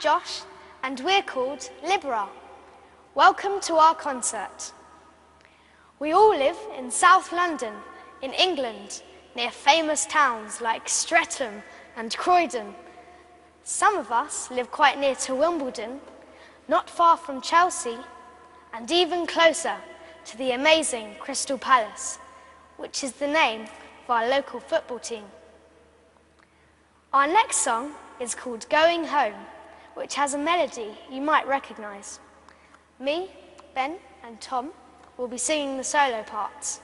Josh, and we're called Libera. Welcome to our concert. We all live in South London, in England, near famous towns like Streatham and Croydon. Some of us live quite near to Wimbledon, not far from Chelsea, and even closer to the amazing Crystal Palace, which is the name of our local football team. Our next song is called Going Home, which has a melody you might recognise. Me, Ben and Tom will be singing the solo parts.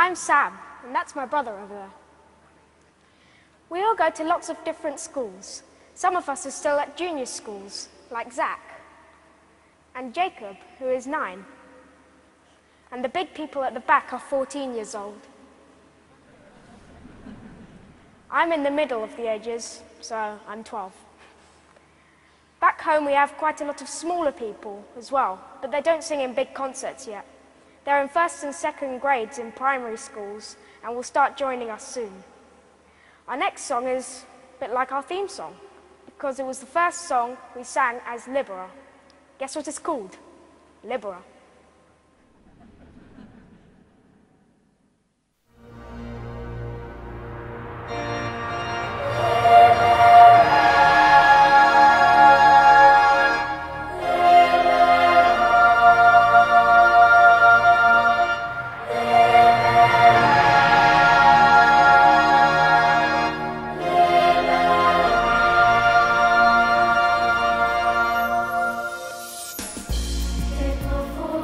I'm Sam, and that's my brother over there. We all go to lots of different schools. Some of us are still at junior schools, like Zach, and Jacob, who is 9. And the big people at the back are 14 years old. I'm in the middle of the ages, so I'm 12. Back home we have quite a lot of smaller people as well, but they don't sing in big concerts yet. They're in 1st and 2nd grades in primary schools and will start joining us soon. Our next song is a bit like our theme song, because it was the first song we sang as Libera. Guess what it's called? Libera. Conform.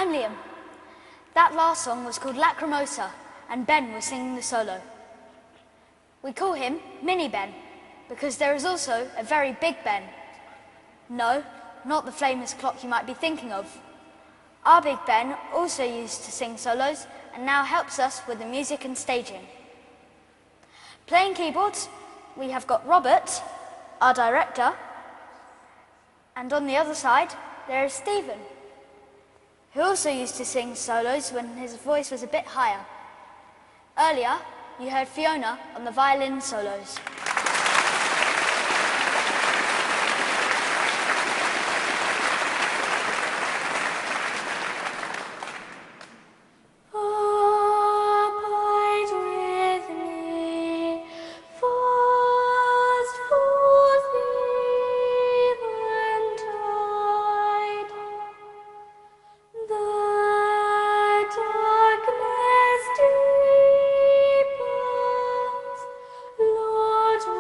I'm Liam. That last song was called Lacrimosa, and Ben was singing the solo. We call him Mini Ben, because there is also a very big Ben. No, not the famous clock you might be thinking of. Our Big Ben also used to sing solos and now helps us with the music and staging. Playing keyboards, we have got Robert, our director, and on the other side there is Stephen, who also used to sing solos when his voice was a bit higher. Earlier, you heard Fiona on the violin solos. Lord,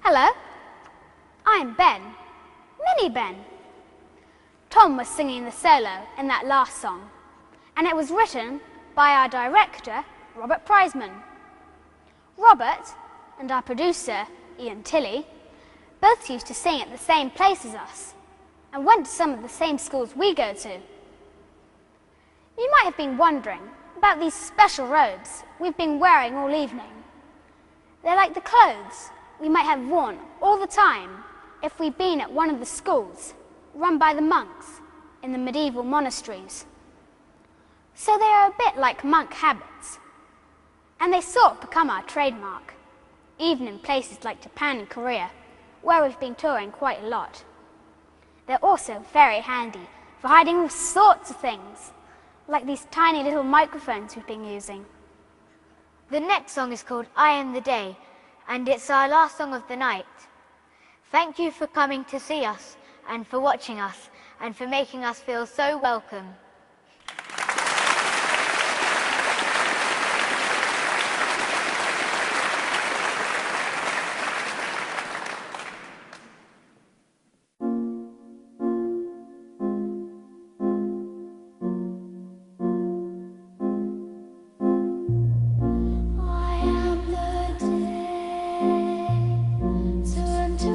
Hello, I'm Ben, Mini Ben. Tom was singing the solo in that last song, and it was written by our director, Robert Prizeman. Robert and our producer, Ian Tilley, both used to sing at the same place as us and went to some of the same schools we go to. You might have been wondering about these special robes we've been wearing all evening. They're like the clothes we might have worn all the time if we'd been at one of the schools run by the monks in the medieval monasteries. So they are a bit like monk habits, and they sort of become our trademark, even in places like Japan and Korea, where we've been touring quite a lot. They're also very handy for hiding all sorts of things, like these tiny little microphones we've been using. The next song is called I Am the Day, and it's our last song of the night. Thank you for coming to see us, and for watching us, and for making us feel so welcome.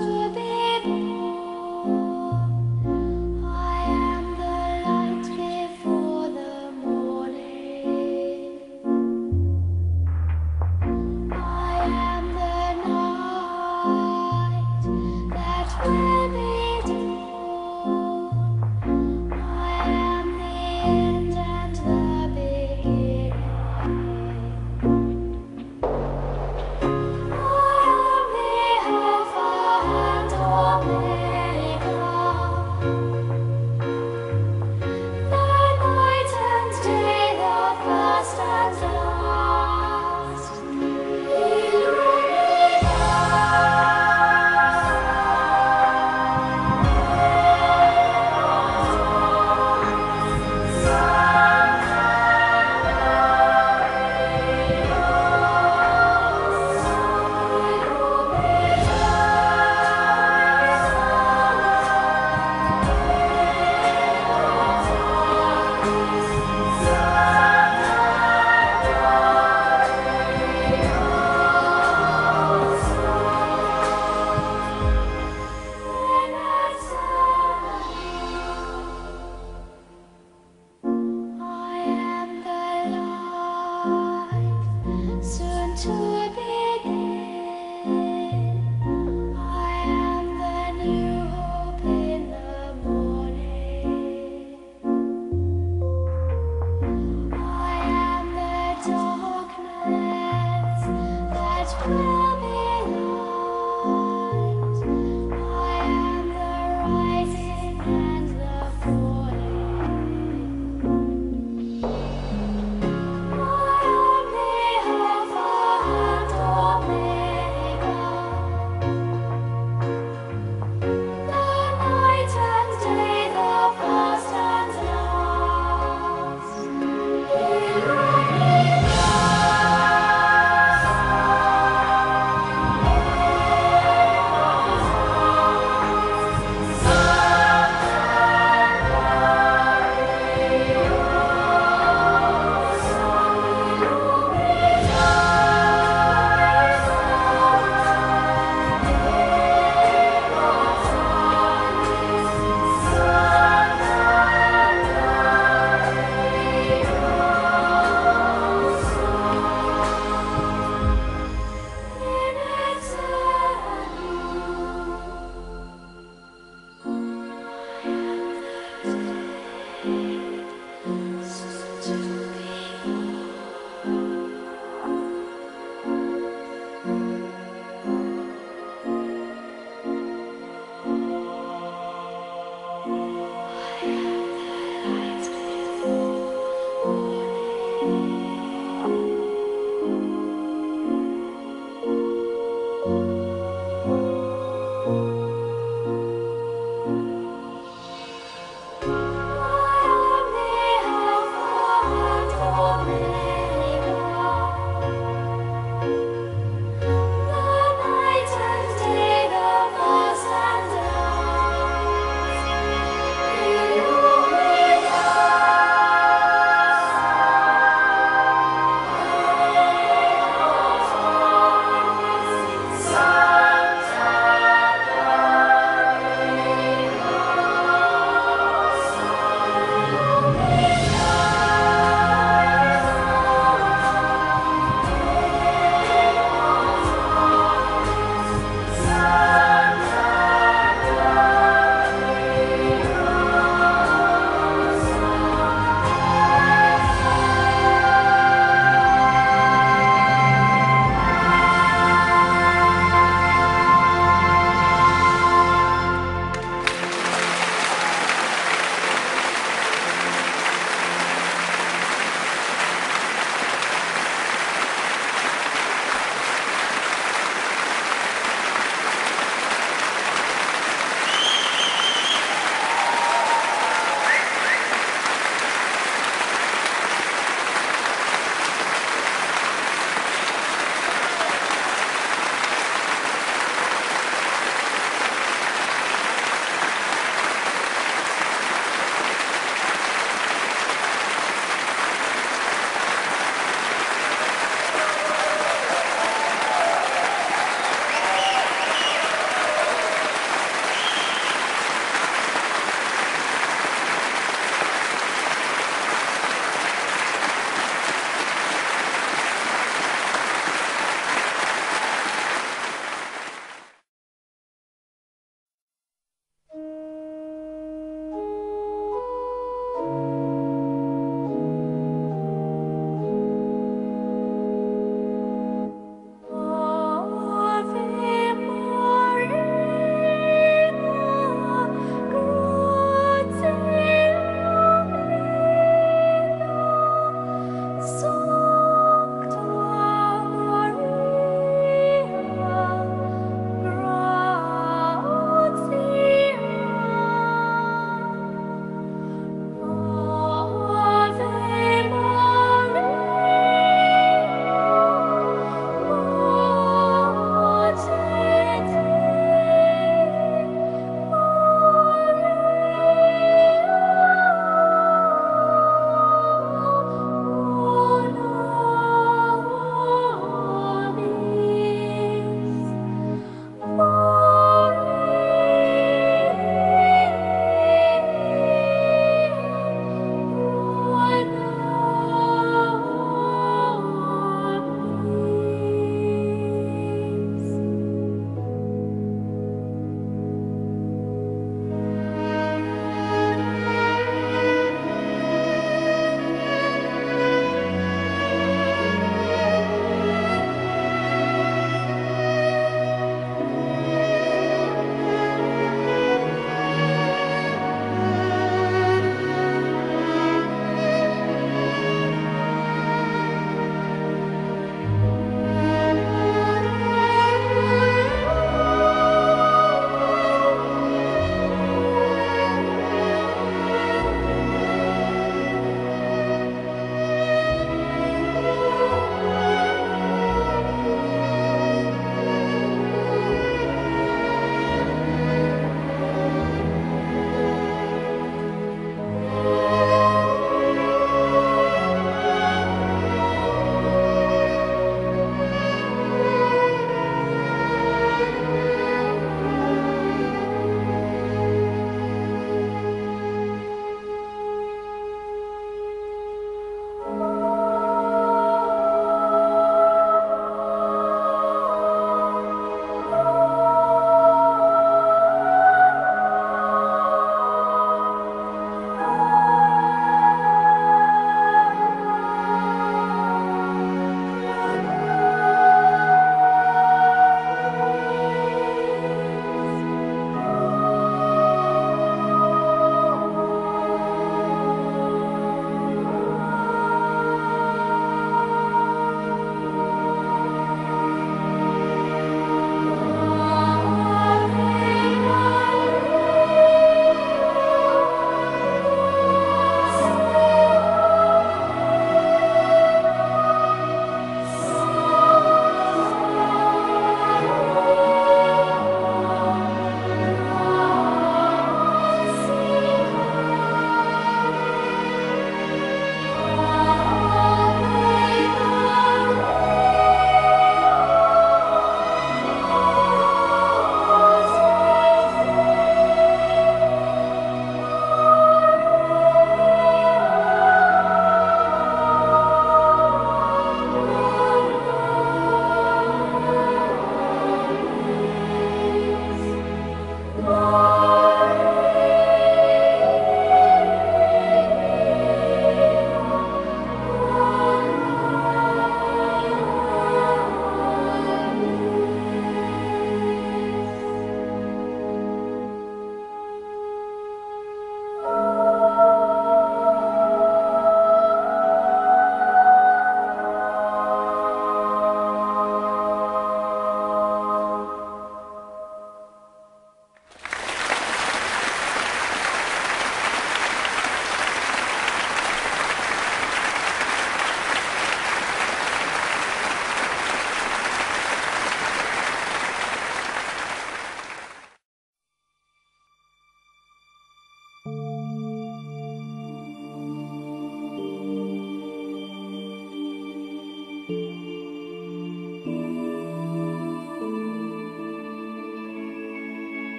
I am the light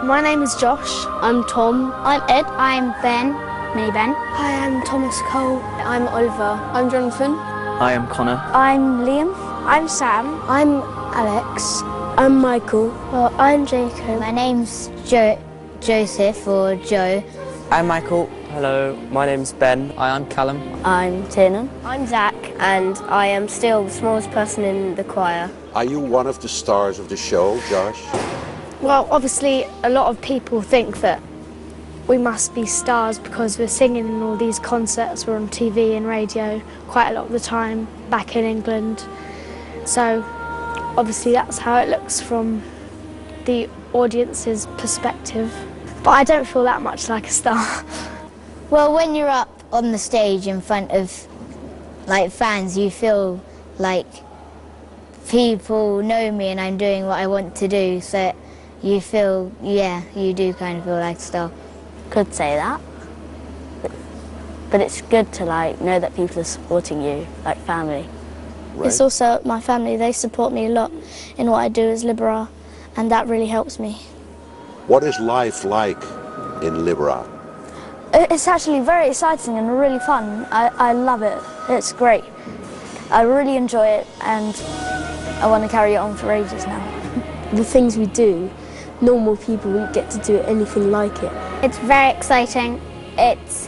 My name is Josh. I'm Tom. I'm Ed. I'm Ben. Mini Ben. Hi, I'm Thomas Cole. I'm Oliver. I'm Jonathan. I am Connor. I'm Liam. I'm Sam. I'm Alex. I'm Michael. Well, I'm Jacob. My name's Joseph or Joe. I'm Michael. Hello, my name's Ben. Hi, I'm Callum. I'm Tiernan. I'm Zach, and I am still the smallest person in the choir. Are you one of the stars of the show, Josh? Well, obviously, a lot of people think that we must be stars because we're singing in all these concerts, we're on TV and radio quite a lot of the time back in England. So, obviously, that's how it looks from the audience's perspective. But I don't feel that much like a star. Well, when you're up on the stage in front of like fans, you feel like people know me and I'm doing what I want to do, so you feel, yeah, you do kind of feel like a star. Could say that. But it's good to like know that people are supporting you, like family. Right. It's also my family. They support me a lot in what I do as Libera, and that really helps me. What is life like in Libera? It's actually very exciting and really fun. I love it. It's great. I really enjoy it, and I want to carry it on for ages now. The things we do, normal people wouldn't get to do anything like it. It's very exciting. It's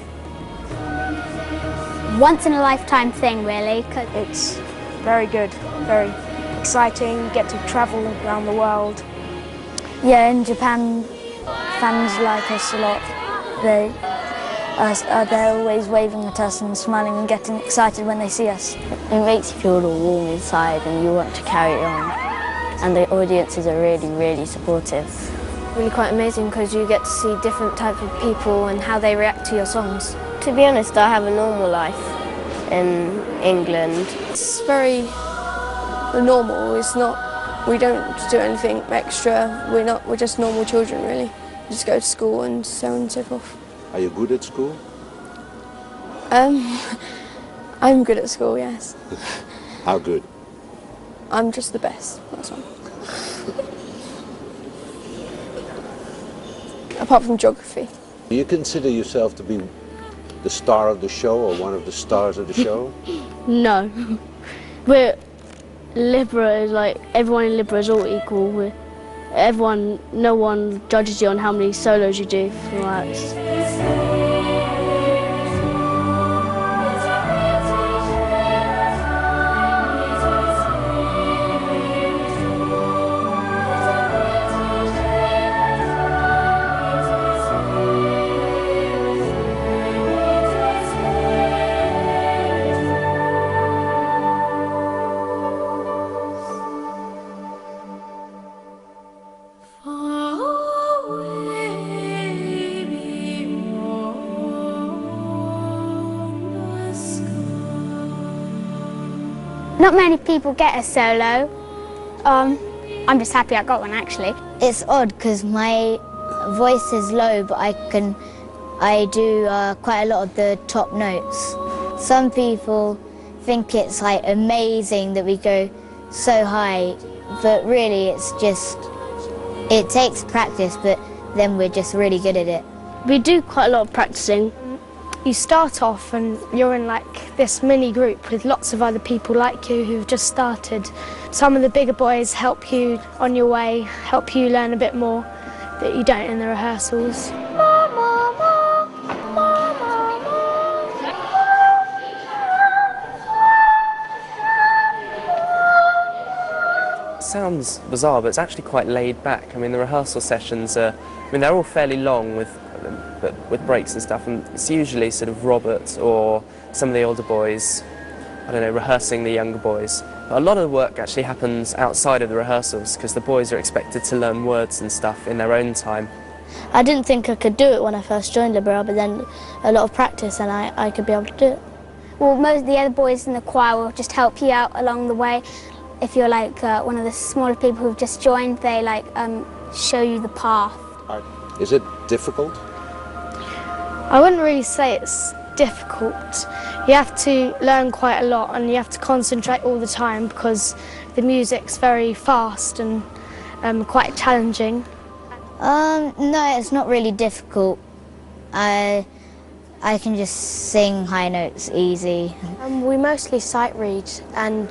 once in a lifetime thing, really. It's very good, very exciting. You get to travel around the world. Yeah, in Japan, fans like us a lot. They're always waving at us and smiling and getting excited when they see us. It makes you feel all warm inside and you want to carry it on. And the audiences are really, really supportive. Really quite amazing because you get to see different types of people and how they react to your songs. To be honest, I have a normal life in England. It's very normal. It's not, we don't do anything extra. We're just normal children, really. We just go to school and so on and so forth. Are you good at school? I'm good at school, yes. How good? I'm just the best, that's all. Apart from geography. Do you consider yourself to be the star of the show or one of the stars of the show? No. Libera is like, everyone in Libera is all equal. No one judges you on how many solos you do. Not many people get a solo. I'm just happy I got one, actually. It's odd because my voice is low, but I do quite a lot of the top notes. Some people think it's like amazing that we go so high, but really it's just, it takes practice, but then we're just really good at it. We do quite a lot of practicing. You start off and you're in like this mini group with lots of other people like you who've just started. Some of the bigger boys help you on your way, help you learn a bit more that you don't in the rehearsals. Sounds bizarre, but it's actually quite laid back. I mean, the rehearsal sessions are, they're all fairly long with breaks and stuff, and it's usually sort of Robert or some of the older boys, I don't know, rehearsing the younger boys. But a lot of the work actually happens outside of the rehearsals because the boys are expected to learn words and stuff in their own time. I didn't think I could do it when I first joined Libera, but then a lot of practice and I could be able to do it. Well, most of the other boys in the choir will just help you out along the way. If you're like one of the smaller people who've just joined, they like show you the path. Is it difficult? I wouldn't really say it's difficult. You have to learn quite a lot and you have to concentrate all the time because the music's very fast and quite challenging. No, it's not really difficult. I can just sing high notes easy. We mostly sight read, and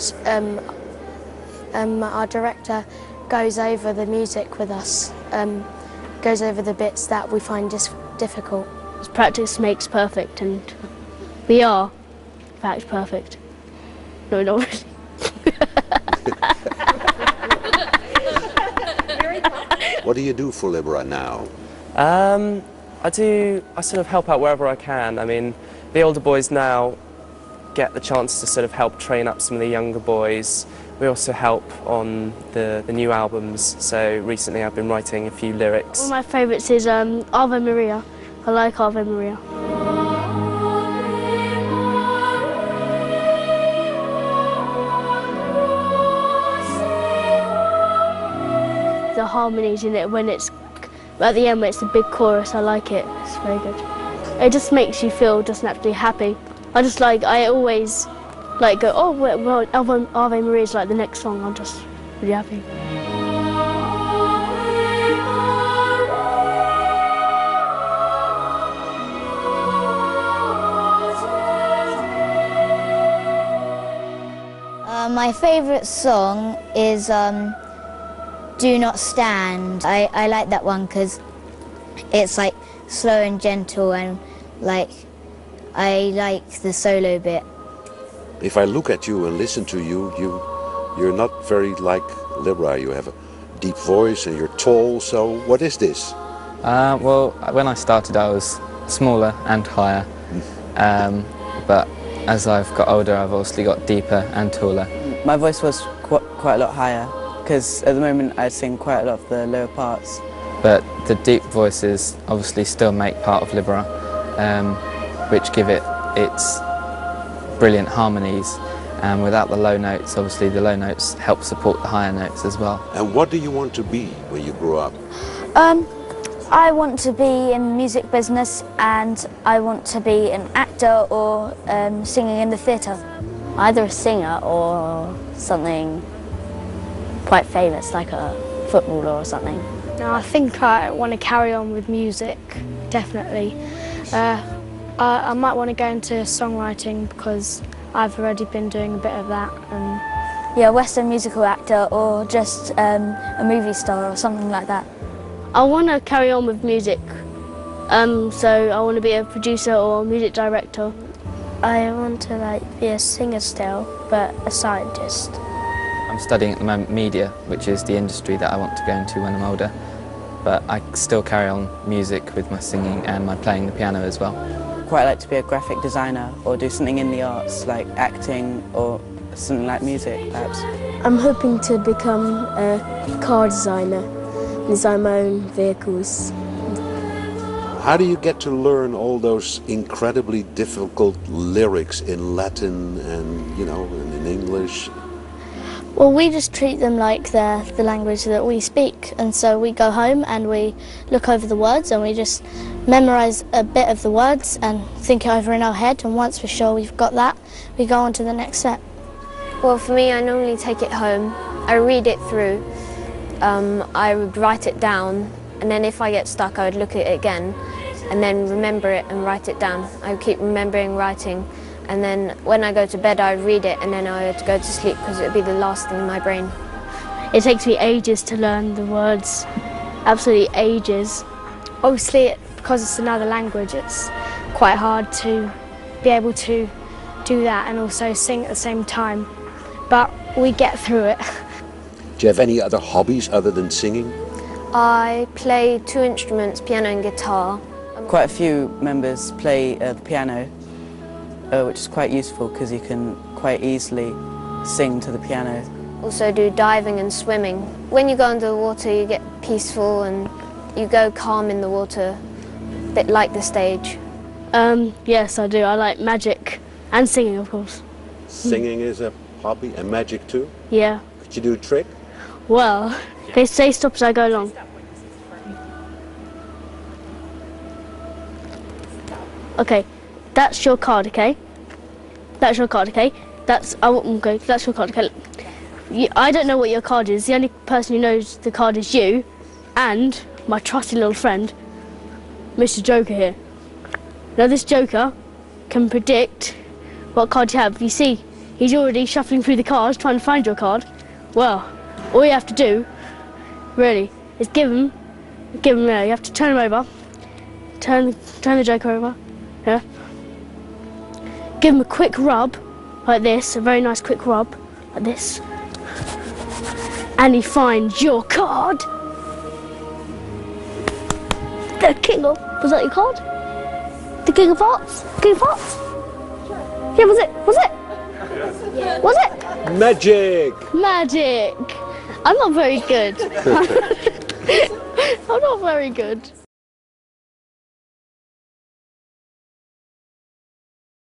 our director goes over the music with us, goes over the bits that we find difficult. Practice makes perfect, and we are, in fact, perfect. No, not really. What do you do for Libera now? I sort of help out wherever I can. I mean, the older boys now get the chance to sort of help train up some of the younger boys. We also help on the new albums, so recently I've been writing a few lyrics. One of my favourites is Ave Maria. I like Ave Maria. The harmonies in it when it's at the end when it's a big chorus, I like it. It's very good. It just makes you feel just naturally happy. I always like go, oh well, Ave Maria is like the next song. I'm just really happy. My favourite song is Do Not Stand. I like that one because it's like slow and gentle, and like I like the solo bit. If I look at you and listen to you, you're not very like Libera. You have a deep voice and you're tall, so what is this? Well, when I started I was smaller and higher, but as I've got older I've obviously got deeper and taller. My voice was quite a lot higher, because at the moment I sing quite a lot of the lower parts. But the deep voices obviously still make part of Libera, which give it its brilliant harmonies, and without the low notes, obviously the low notes help support the higher notes as well. And what do you want to be when you grow up? I want to be in the music business, and I want to be an actor or singing in the theatre. Either a singer or something quite famous, like a footballer or something. No, I think I want to carry on with music, definitely. I might want to go into songwriting because I've already been doing a bit of that. Yeah, Western musical actor or just a movie star or something like that. I want to carry on with music, so I want to be a producer or a music director. I want to be a singer still, but a scientist. I'm studying at the moment media, which is the industry that I want to go into when I'm older, but I still carry on music with my singing and my playing the piano as well. Quite like to be a graphic designer or do something in the arts like acting or something like music perhaps. I'm hoping to become a car designer, design my own vehicles. How do you get to learn all those incredibly difficult lyrics in Latin and, and in English? Well, we just treat them like they're the language that we speak, and so we go home and we look over the words and we just memorise a bit of the words and think it over in our head, and once we're sure we've got that, we go on to the next set. Well, for me, I normally take it home, I read it through, I would write it down, and then if I get stuck I would look at it again and then remember it and write it down. I would keep remembering writing, and then when I go to bed I would read it, and then I would go to sleep because it would be the last thing in my brain. It takes me ages to learn the words, absolutely ages. Obviously, because it's another language, it's quite hard to be able to do that and also sing at the same time, but we get through it. Do you have any other hobbies other than singing? I play 2 instruments, piano and guitar. Quite a few members play the piano, which is quite useful because you can quite easily sing to the piano. Also do diving and swimming. When you go under the water you get peaceful and you go calm in the water, a bit like the stage. Yes, I do. I like magic and singing, of course. Singing is a hobby, and magic too? Yeah. Could you do a trick? Well, okay, say stop as I go along. Okay, that's your card, okay? That's your card, okay? That's your card, okay? I don't know what your card is. The only person who knows the card is you, and my trusty little friend, Mr. Joker here. Now this Joker can predict what card you have. You see, he's already shuffling through the cards trying to find your card. Well, all you have to do, really, is give him there. You have to turn him over, turn the Joker over, yeah. Give him a quick rub, like this, a very nice quick rub, like this. And he finds your card. The King of, was that your card? The King of Hearts? King of Hearts? Yeah, was it? Was it? Yeah. Was it? Magic! Magic! I'm not very good. I'm not very good.